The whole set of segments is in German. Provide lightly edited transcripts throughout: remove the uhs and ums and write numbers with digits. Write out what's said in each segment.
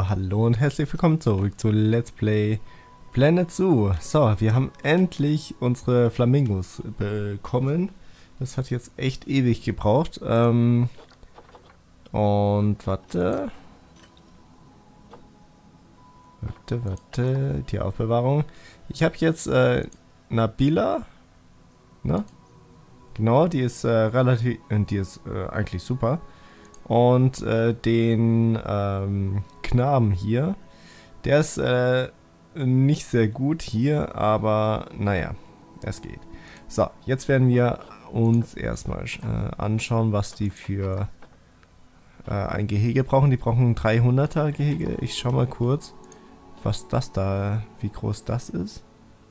So, hallo und herzlich willkommen zurück zu Let's Play Planet Zoo. So, wir haben endlich unsere Flamingos bekommen. Das hat jetzt echt ewig gebraucht. Und warte. Die Aufbewahrung. Ich habe jetzt Nabila. Ne? Genau, die ist eigentlich super. Und den Knaben hier, der ist nicht sehr gut hier, aber naja, es geht. So, jetzt werden wir uns erstmal anschauen, was die für ein Gehege brauchen. Die brauchen ein 300er Gehege. Ich schau mal kurz, was das da, wie groß das ist.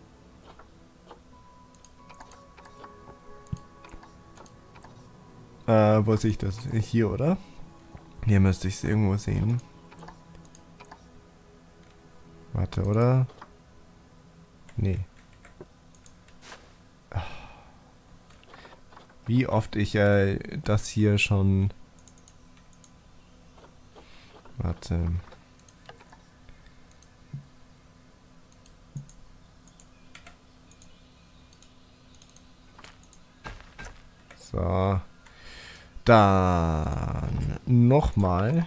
Wo sehe ich das? Hier, oder? Hier müsste ich es irgendwo sehen. Warte, oder? Nee. Wie oft ich das hier schon... Warte. So. Dann nochmal.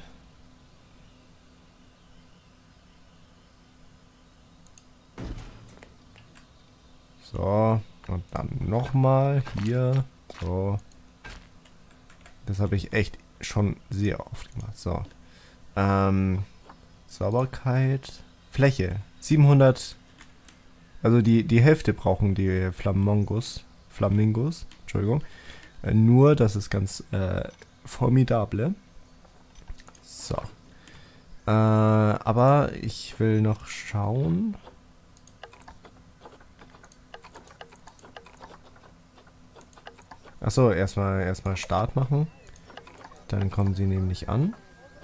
So. Und dann nochmal hier. So. Das habe ich echt schon sehr oft gemacht. So. Sauberkeit. Fläche. 700. Also die Hälfte brauchen die Flamingos. Entschuldigung. Nur, das ist ganz formidable. So. Aber ich will noch schauen. Achso, erstmal Start machen. Dann kommen sie nämlich an.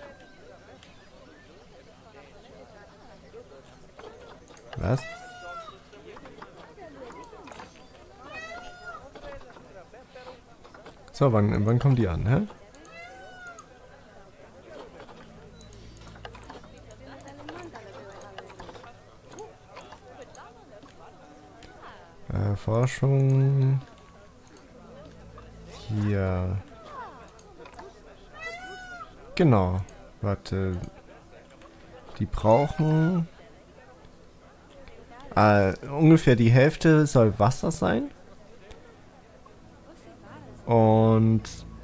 Was? So, wann kommen die an, hä? Forschung. Hier. Genau. Warte. Die brauchen... ungefähr die Hälfte soll Wasser sein. Und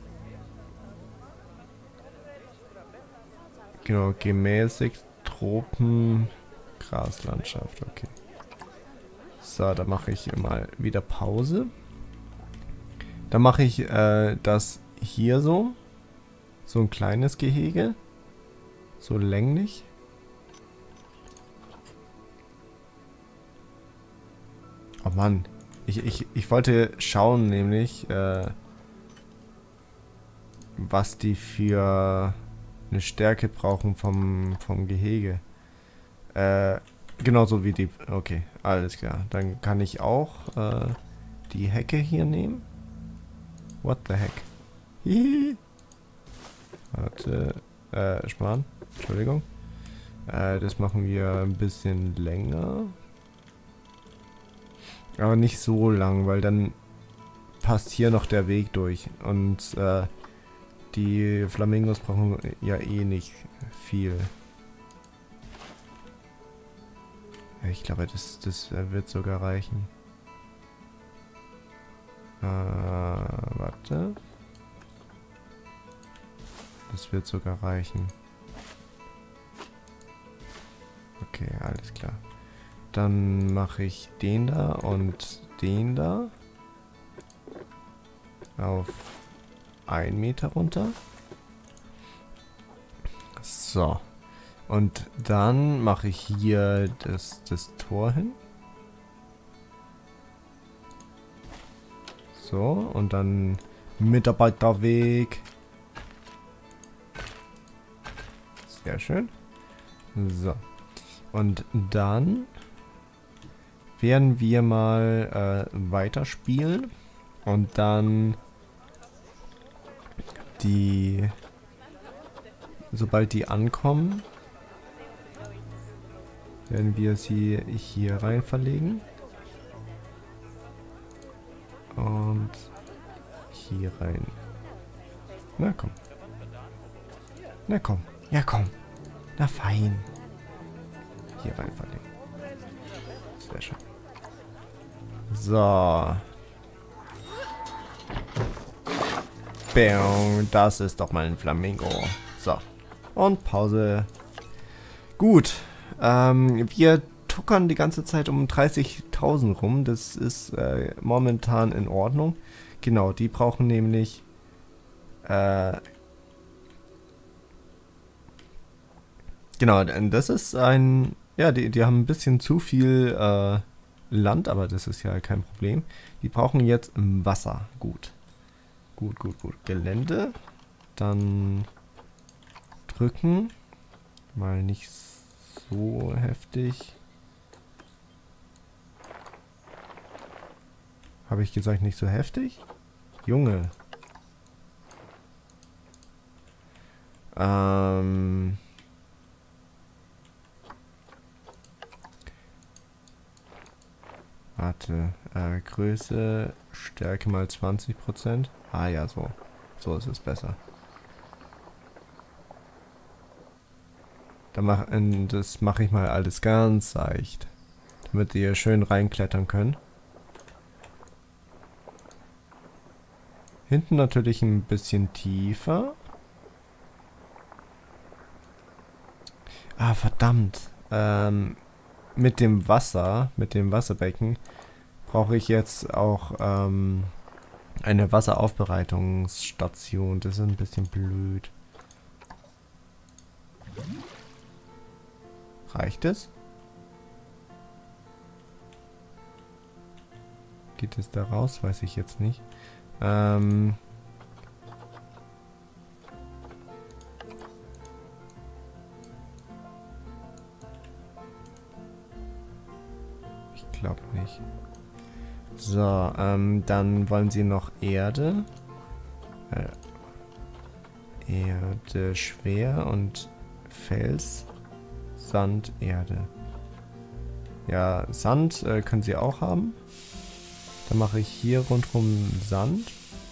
genau, gemäßigt Tropen, Graslandschaft, okay. So, da mache ich mal wieder Pause. Dann mache ich das hier so ein kleines Gehege, so länglich. Oh Mann, ich wollte schauen nämlich, was die für eine Stärke brauchen vom Gehege. Genauso wie die... Okay, alles klar. Dann kann ich auch die Hecke hier nehmen. What the heck? Hihi. Warte. Sparen. Entschuldigung. Das machen wir ein bisschen länger. Aber nicht so lang, weil dann passt hier noch der Weg durch. Und die Flamingos brauchen ja eh nicht viel. Ich glaube, das wird sogar reichen. Warte. Das wird sogar reichen. Okay, alles klar. Dann mache ich den da und den da. Auf 1 Meter runter. So. Und dann mache ich hier das Tor hin. So, und dann Mitarbeiterweg. Sehr schön. So. Und dann werden wir mal weiterspielen. Und dann sobald die ankommen, werden wir sie hier rein verlegen. Und hier rein. Na komm. Na komm. Ja komm. Na fein. Hier rein verlegen. Sehr schön. So. Bam, das ist doch mal ein Flamingo. So. Und Pause. Gut. Wir tuckern die ganze Zeit um 30.000 rum. Das ist momentan in Ordnung. Genau, die brauchen nämlich genau, das ist ein... Ja, die haben ein bisschen zu viel Land, aber das ist ja kein Problem. Die brauchen jetzt Wasser. Gut. Gut. Gelände. Dann drücken. Mal nicht so heftig. Habe ich gesagt, nicht so heftig? Junge. Warte. Größe, Stärke mal 20%. Ah ja, so. So ist es besser. Das mache ich mal alles ganz seicht. Damit ihr schön reinklettern könnt. Hinten natürlich ein bisschen tiefer. Ah, verdammt. Mit dem Wasser, mit dem Wasserbecken, brauche ich jetzt auch eine Wasseraufbereitungsstation. Das ist ein bisschen blöd. Reicht es? Geht es da raus? Weiß ich jetzt nicht. Ich glaube nicht. So, dann wollen sie noch Erde. Erde schwer und Fels, Sand, Erde. Ja, Sand können sie auch haben. Dann mache ich hier rundherum Sand.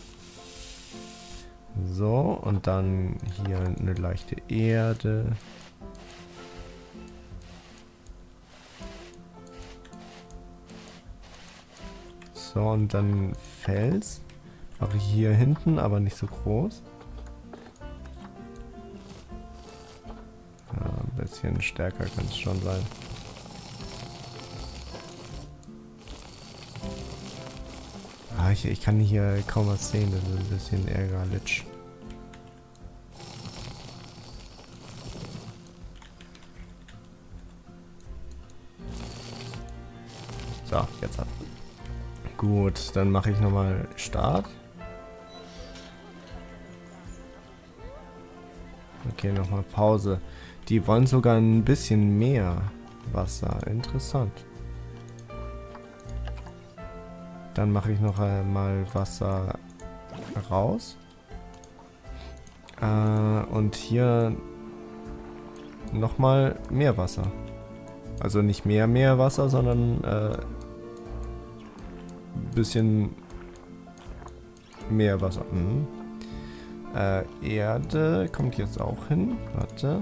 So, und dann hier eine leichte Erde. So, und dann Fels. Mache ich hier hinten, aber nicht so groß. Ja, ein bisschen stärker kann es schon sein. Ah, ich kann hier kaum was sehen, das ist ein bisschen ärgerlich. So, jetzt ab. Gut, dann mache ich nochmal Start. Okay, nochmal Pause. Die wollen sogar ein bisschen mehr Wasser. Interessant. Dann mache ich noch einmal Wasser raus. Und hier nochmal mehr Wasser. Also nicht mehr Wasser, sondern bisschen mehr Wasser. Erde kommt jetzt auch hin. Warte.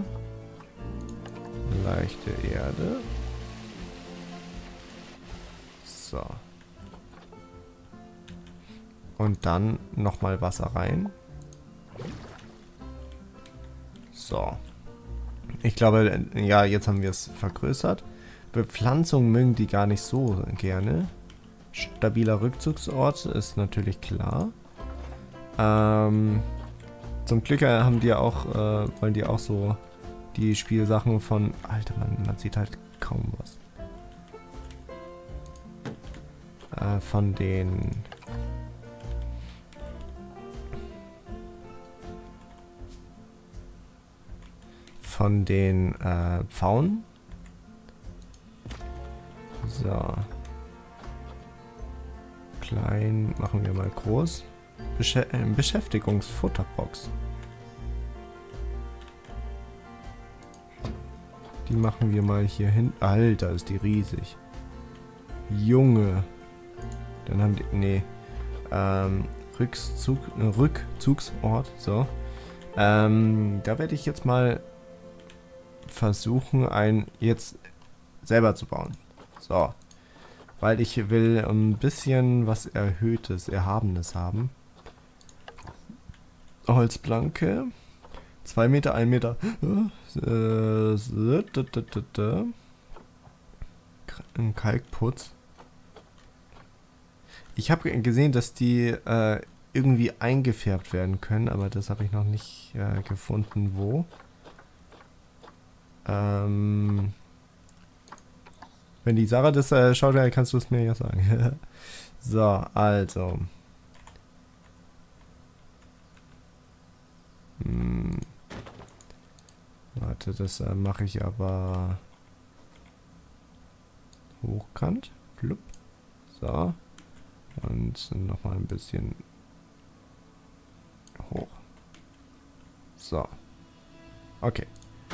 Leichte Erde. So. Und dann nochmal Wasser rein. So. Ich glaube, ja, jetzt haben wir es vergrößert. Bepflanzung mögen die gar nicht so gerne. Stabiler Rückzugsort ist natürlich klar. Zum Glück haben die auch, wollen die auch so die Spielsachen von... Alter, man sieht halt kaum was. Von den... Pfauen. So. Klein machen wir mal groß. Beschäftigungsfutterbox. Die machen wir mal hier hin. Alter, ist die riesig. Junge. Dann haben die... Nee. Rückzugsort. So. Da werde ich jetzt mal versuchen, einen jetzt selber zu bauen. So. Weil ich will ein bisschen was Erhöhtes, Erhabenes haben. Holzplanke. 2 Meter, 1 Meter. Ein Kalkputz. Ich habe gesehen, dass die irgendwie eingefärbt werden können, aber das habe ich noch nicht gefunden, wo. Wenn die Sarah das schaut, kannst du es mir ja sagen. So, also. Warte, das mache ich aber hochkant. Flupp. So. Und nochmal ein bisschen hoch. So. Okay.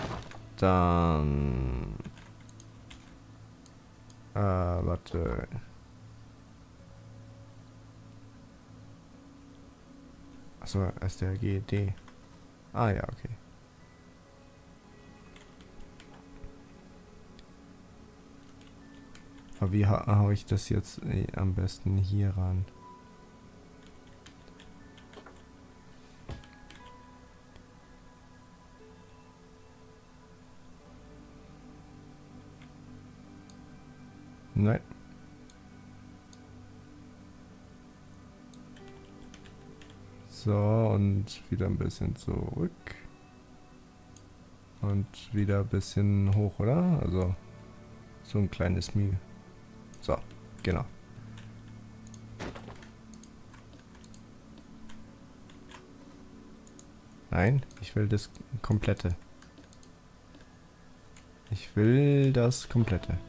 Dann... warte. Achso, STRG-D. Ah ja, okay. Aber wie hau ich das jetzt am besten hier ran? Nein. So, und wieder ein bisschen zurück. Und wieder ein bisschen hoch, oder? Also, so ein kleines Mühe. So, genau. Nein, ich will das Komplette. Ich will das Komplette.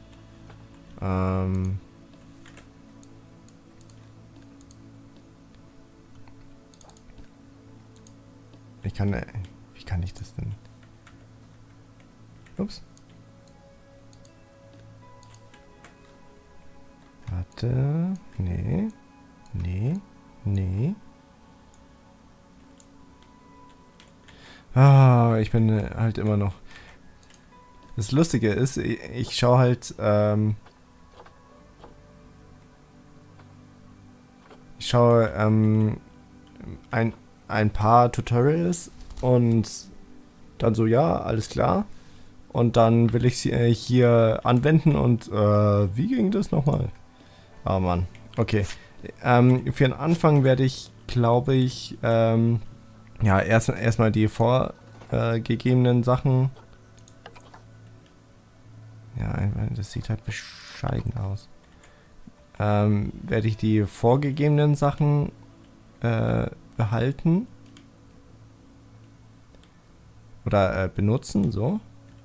Ich kann... wie kann ich das denn? Ups. Warte. Nee. Nee. Nee. Ah, ich bin halt immer noch... Das Lustige ist, ich schaue halt... ich schaue ein paar Tutorials und dann so, ja, alles klar. Und dann will ich sie hier anwenden und wie ging das nochmal? Oh Mann, okay. Für den Anfang werde ich, glaube ich, ja, erstmal die vorgegebenen Sachen. Ja, das sieht halt bescheiden aus. Werde ich die vorgegebenen Sachen behalten. Oder benutzen, so.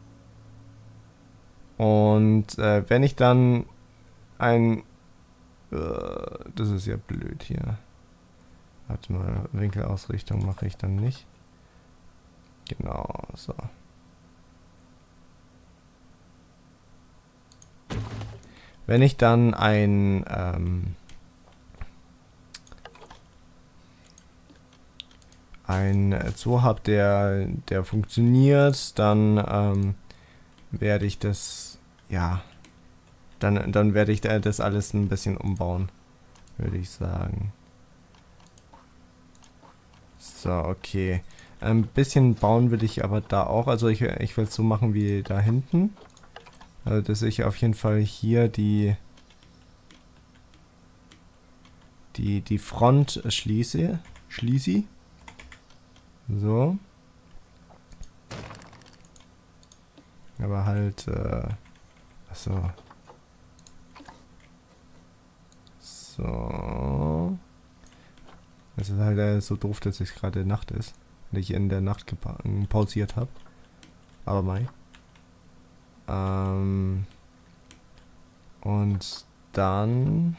Und wenn ich dann das ist ja blöd hier. Warte mal, Winkelausrichtung mache ich dann nicht. Genau, so. Wenn ich dann ein Zoo habe, der funktioniert, dann werde ich das, ja, dann werde ich das alles ein bisschen umbauen, würde ich sagen. So, okay. Ein bisschen bauen will ich aber da auch, also ich will es so machen wie da hinten. Also, dass ich auf jeden Fall hier die Front schließe. So. Aber halt, achso. So. Es ist halt so doof, dass es gerade Nacht ist. Und ich in der Nacht pausiert habe. Aber mei. Und dann...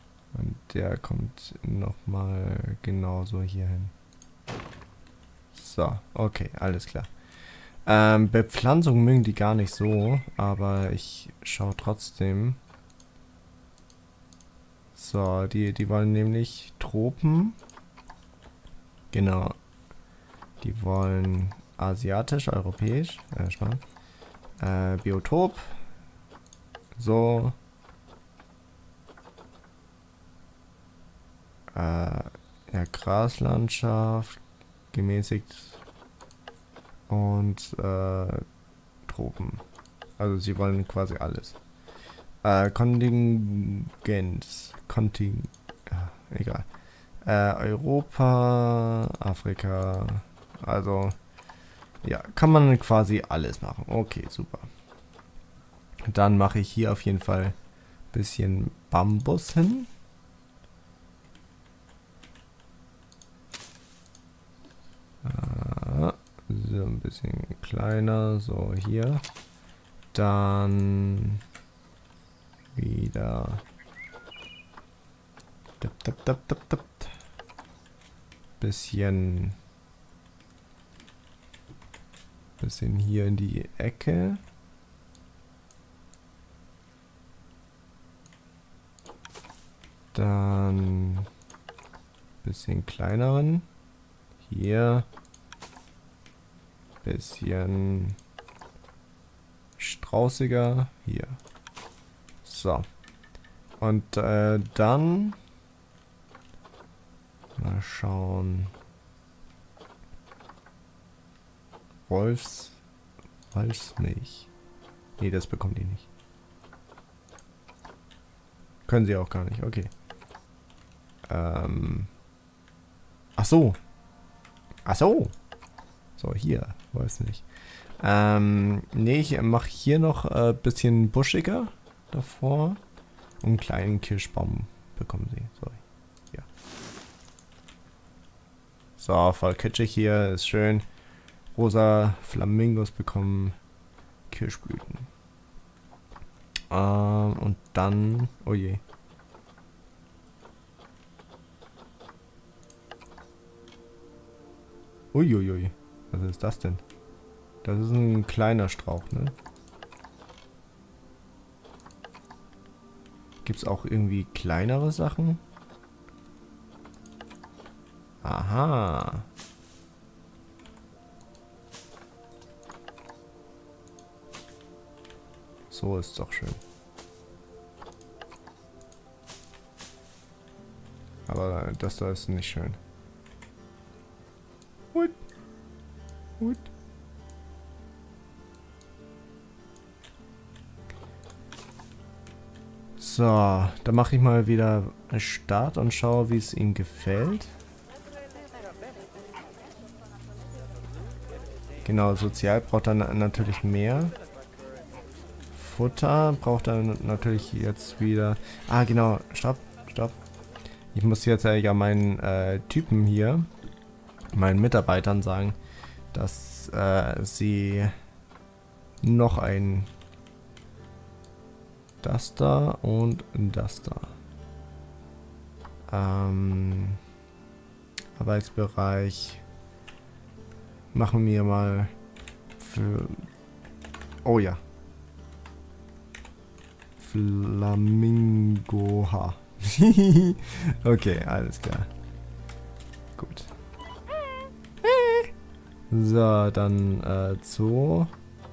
Und der kommt nochmal genauso hier hin. So, okay, alles klar. Bepflanzung mögen die gar nicht so, aber ich schaue trotzdem. So, die wollen nämlich Tropen. Genau. Die wollen asiatisch, europäisch, spannend. Biotop. So. Ja, Graslandschaft. Gemäßigt. Und Tropen. Also sie wollen quasi alles. Kontingenz. Ja, egal. Europa, Afrika. Also, ja, kann man quasi alles machen. Okay, super. Dann mache ich hier auf jeden Fall ein bisschen Bambus hin. So ein bisschen kleiner, so hier. Dann wieder bisschen hier in die Ecke. Dann bisschen kleineren. Hier. Bisschen straußiger. Hier. So. Und dann mal schauen. Wolfsmilch. Nee, das bekommt die nicht. Können sie auch gar nicht, okay. Ach so. Ach so. So, hier. Weiß nicht. Nee, ich mache hier noch ein bisschen buschiger davor. Und einen kleinen Kirschbaum bekommen sie. So, ja. So, voll kitschig hier. Ist schön. Rosa Flamingos bekommen Kirschblüten. Und dann... Oh je. Uiuiui. Was ist das denn? Das ist ein kleiner Strauch, ne? Gibt es auch irgendwie kleinere Sachen? Aha. So ist doch schön. Aber das da ist nicht schön. Gut. Gut. So, dann mache ich mal wieder Start und schaue, wie es ihm gefällt. Genau, sozial braucht er natürlich mehr. Futter braucht er natürlich jetzt wieder... Ah, genau. Stopp, stopp. Ich muss jetzt ja meinen Typen hier, meinen Mitarbeitern sagen, dass sie noch ein das da und das da. Arbeitsbereich machen wir mal für... Oh ja. Flamingoha. Okay, alles klar. Gut. So, dann Zoo.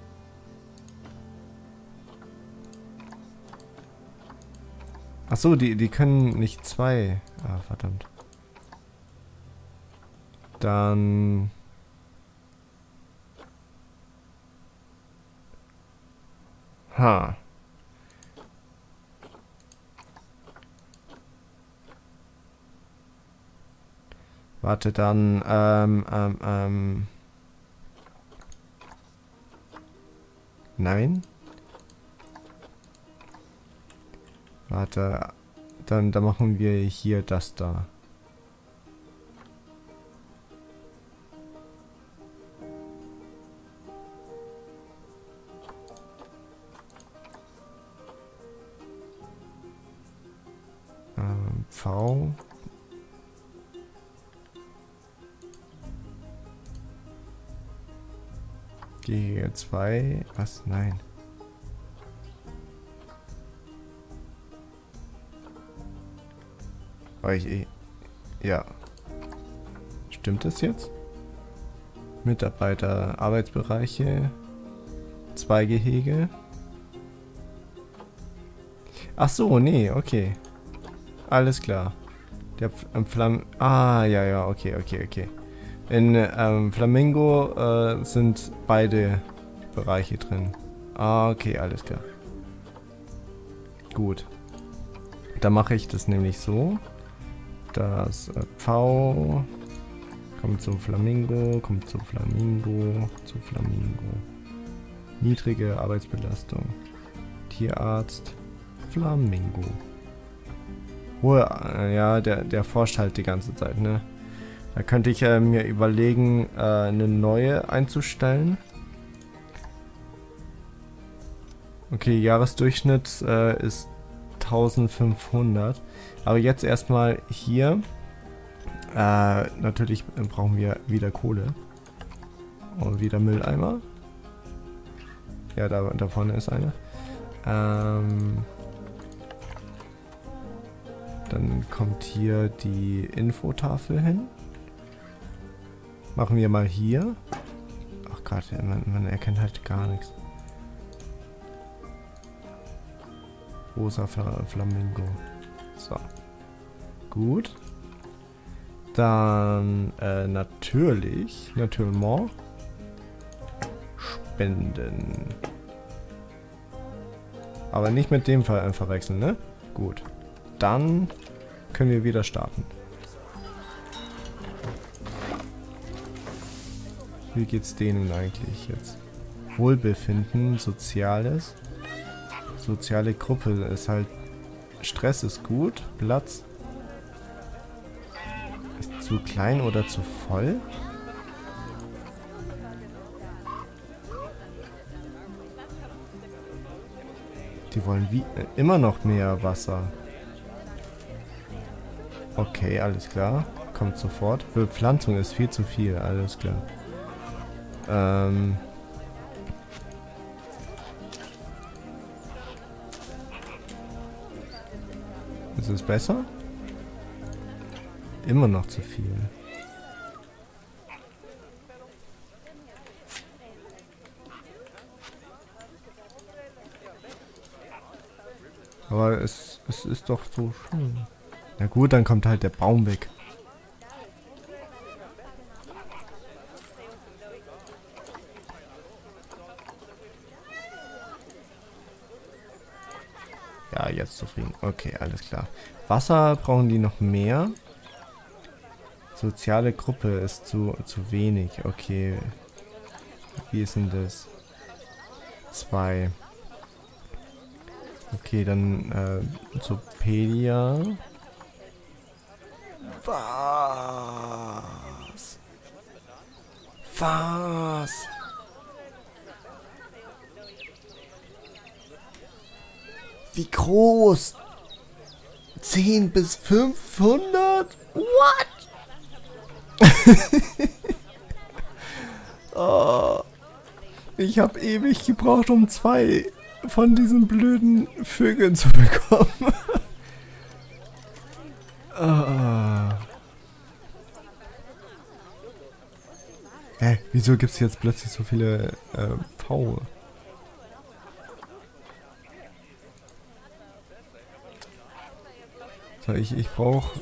Achso, die können nicht zwei. Ah, verdammt. Dann... Ha. Warte, dann, nein. Warte, dann machen wir hier das da. V. G2. Was? Nein. Oh, ja. Stimmt das jetzt? Mitarbeiter, Arbeitsbereiche, 2 Gehege. Ach so, nee, okay. Alles klar. Der ja, okay. In Flamingo sind beide Bereiche drin. Ah, okay, alles klar. Gut. Dann mache ich das nämlich so. Das V kommt zu Flamingo, zu Flamingo. Niedrige Arbeitsbelastung. Tierarzt, Flamingo. Hohe, ja, der forscht halt die ganze Zeit, ne? Da könnte ich mir überlegen, eine neue einzustellen. Okay, Jahresdurchschnitt ist 1500. Aber jetzt erstmal hier. Natürlich brauchen wir wieder Kohle. Und wieder Mülleimer. Ja, da vorne ist einer. Dann kommt hier die Infotafel hin. Machen wir mal hier. Ach Gott, man erkennt halt gar nichts. Rosa Flamingo. So. Gut. Dann natürlich Spenden. Aber nicht mit dem verwechseln, ne? Gut. Dann können wir wieder starten. Wie geht's denen eigentlich jetzt? Wohlbefinden, Soziales. Soziale Gruppe ist halt... Stress ist gut. Platz. Ist zu klein oder zu voll? Die wollen immer noch mehr Wasser. Okay, alles klar. Kommt sofort. Bepflanzung ist viel zu viel. Alles klar. Ist es besser? Immer noch zu viel. Aber es ist doch so schön. Na gut, dann kommt halt der Baum weg. Ja, jetzt zufrieden. Okay, alles klar. Wasser brauchen die noch mehr. Soziale Gruppe ist zu wenig. Okay. Wie ist denn das? 2. Okay, dann Zopedia. Was? Was? Wie groß? 10 bis 500? What? Oh, ich habe ewig gebraucht, um 2 von diesen blöden Vögeln zu bekommen. Hä? Wieso gibt es jetzt plötzlich so viele V? So, ich brauch...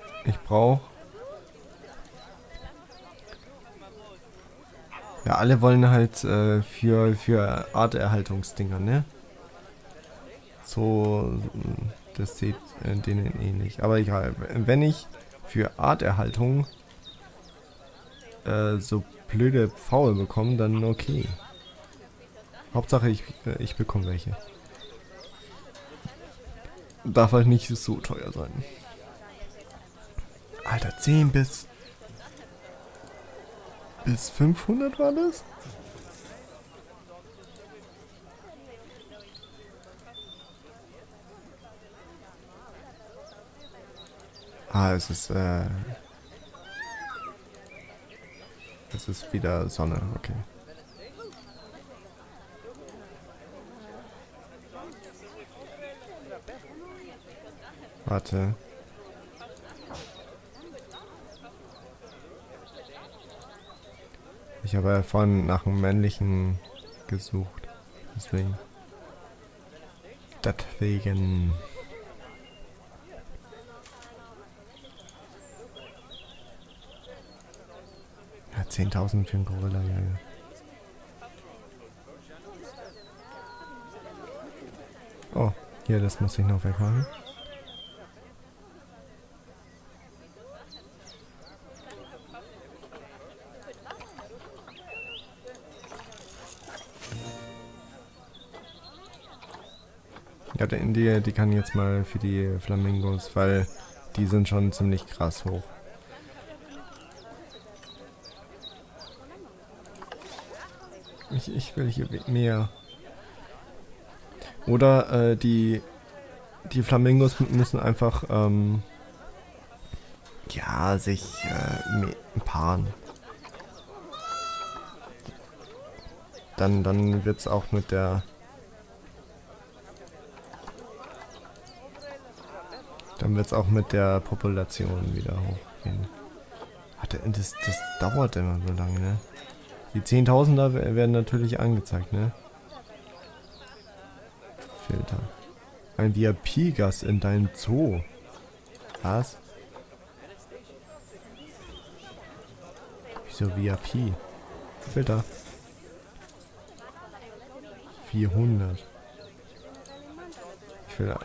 Ja, alle wollen halt für Arterhaltungsdinger, ne? So, das sieht denen ähnlich. Aber egal, wenn ich für Arterhaltung so blöde Pfaue bekomme, dann okay. Hauptsache ich bekomme welche. Darf halt nicht so teuer sein. Alter, 10 bis 500 war das? Ah, es ist wieder Sonne, okay. Warte. Ich habe ja vorhin nach einem männlichen gesucht. Deswegen. Deswegen. Ja, 10.000 für einen Gorilla, ja, ja. Oh, hier, das muss ich noch wegmachen. Ja, die kann jetzt mal für die Flamingos, weil die sind schon ziemlich krass hoch. Ich will hier mehr. Oder die Flamingos müssen einfach ja, sich paaren. Dann wird's auch mit der Population wieder hochgehen. Das dauert immer so lange, ne? Die Zehntausender werden natürlich angezeigt, ne? Filter. Ein VIP-Gast in deinem Zoo. Was? Wieso VIP? Filter. 400. Ich will...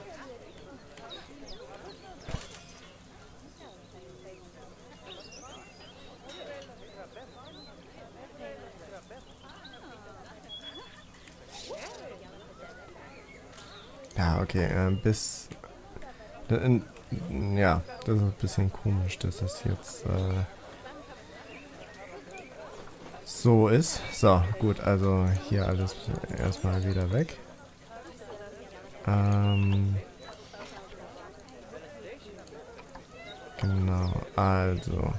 Ja, okay, bis... ja, das ist ein bisschen komisch, dass es jetzt so ist. So, gut, also hier alles erstmal wieder weg. Genau, also...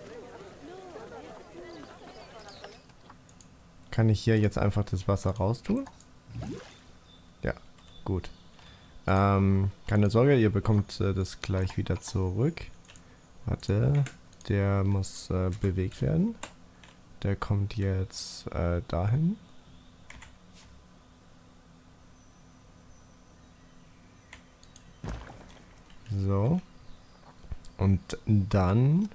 Kann ich hier jetzt einfach das Wasser raustun? Ja, gut. Keine Sorge, ihr bekommt das gleich wieder zurück. Warte, der muss bewegt werden. Der kommt jetzt dahin. So. Und dann...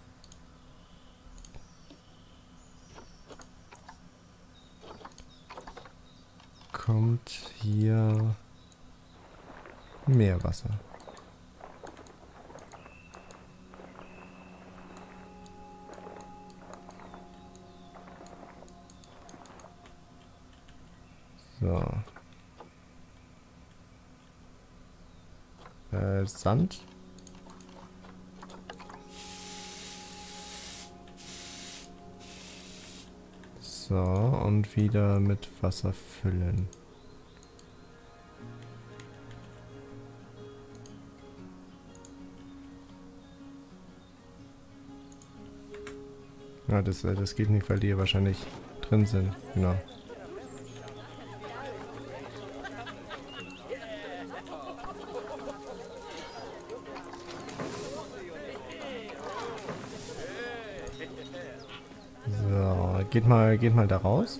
kommt hier... Meerwasser. So. Sand. So, und wieder mit Wasser füllen. Ja, das geht nicht, weil die hier wahrscheinlich drin sind. Genau. So, geht mal da raus.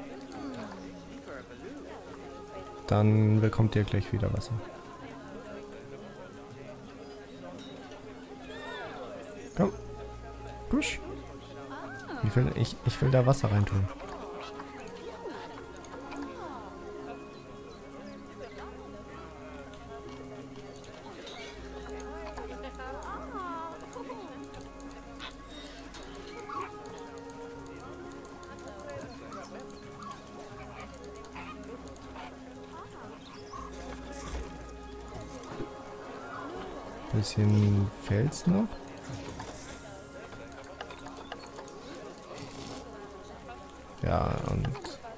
Dann bekommt ihr gleich wieder Wasser. Komm. Push. Ich will da Wasser reintun. Bisschen Fels noch. Ja, und...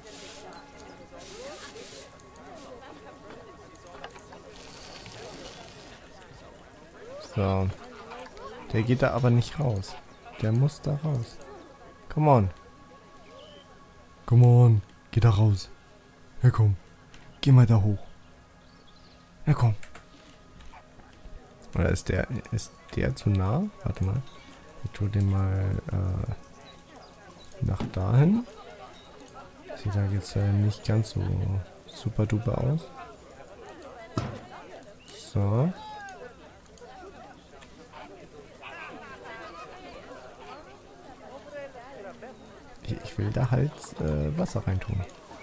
So. Der geht da aber nicht raus. Der muss da raus. Come on. Come on. Geh da raus. Ja, komm. Geh mal da hoch. Na komm. Oder ist der zu nah? Warte mal. Ich tue den mal nach dahin. Sieht da jetzt nicht ganz so super duper aus. So. Ich will da halt Wasser reintun.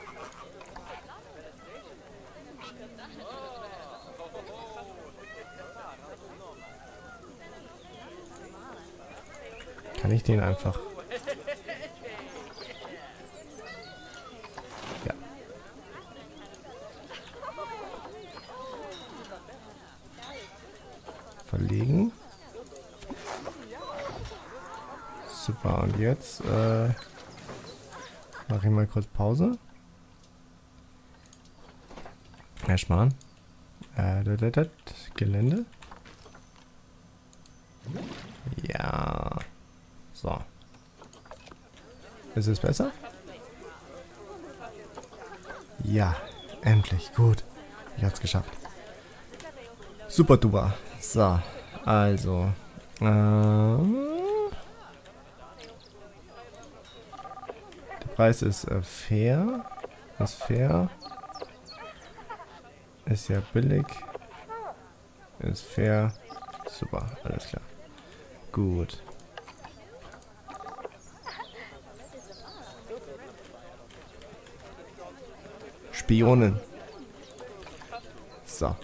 Kann ich den einfach... Ja. Verlegen. Super, und jetzt mache ich mal kurz Pause. Herr Schmarrn. Gelände. Ja. So. Ist es besser? Ja, endlich. Gut. Ich hab's geschafft. Super duper. So, also. Der Preis ist fair. Ist fair. Ist ja billig. Ist fair. Super, alles klar. Gut. Spionen. So.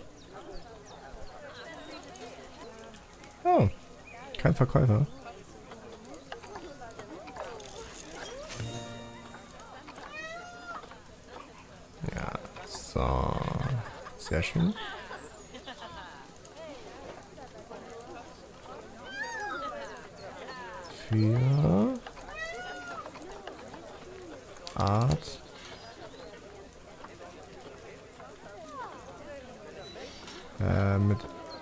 Oh, kein Verkäufer. Ja, so. Sehr schön. Für Art. Mit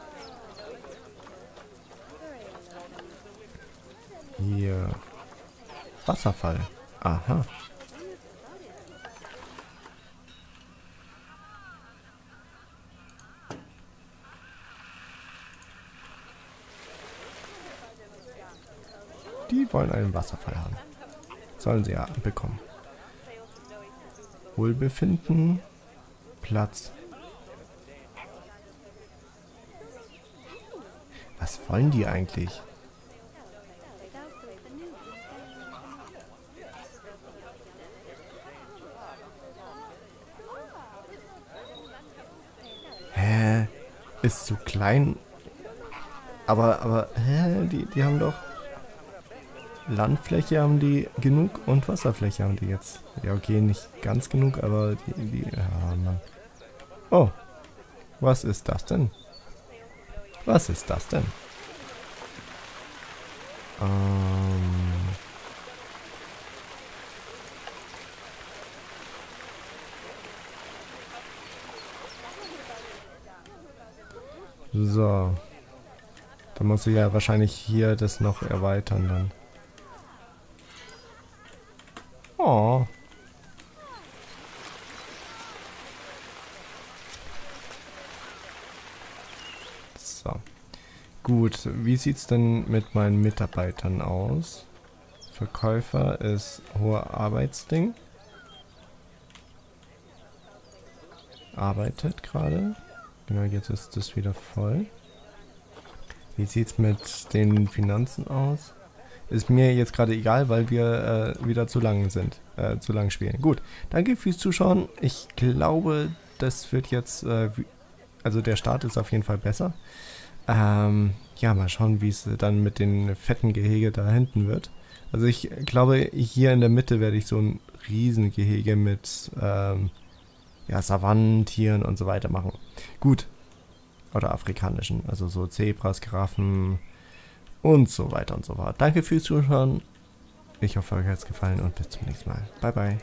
hier Wasserfall. Aha. Die wollen einen Wasserfall haben. Sollen sie ja bekommen. Wohlbefinden. Platz. Was wollen die eigentlich? Hä? Ist zu klein. Aber, hä? Die haben doch... Landfläche haben die genug und Wasserfläche haben die jetzt. Ja, okay, nicht ganz genug, aber die ja, Mann. Oh. Was ist das denn? Was ist das denn? So. Dann muss ich ja wahrscheinlich hier das noch erweitern dann. Oh. So. Gut, wie sieht's denn mit meinen Mitarbeitern aus? Verkäufer ist hoher Arbeitsding. Arbeitet gerade. Genau, jetzt ist das wieder voll. Wie sieht's mit den Finanzen aus? Ist mir jetzt gerade egal, weil wir wieder zu lang sind. Zu lang spielen. Gut, danke fürs Zuschauen. Ich glaube, das wird jetzt... also der Start ist auf jeden Fall besser. Ja, mal schauen, wie es dann mit den fetten Gehege da hinten wird. Also ich glaube, hier in der Mitte werde ich so ein Riesengehege mit ja, Savannentieren und so weiter machen. Gut. Oder afrikanischen. Also so Zebras, Giraffen und so weiter und so fort. Danke fürs Zuschauen. Ich hoffe, euch hat es gefallen und bis zum nächsten Mal. Bye, bye.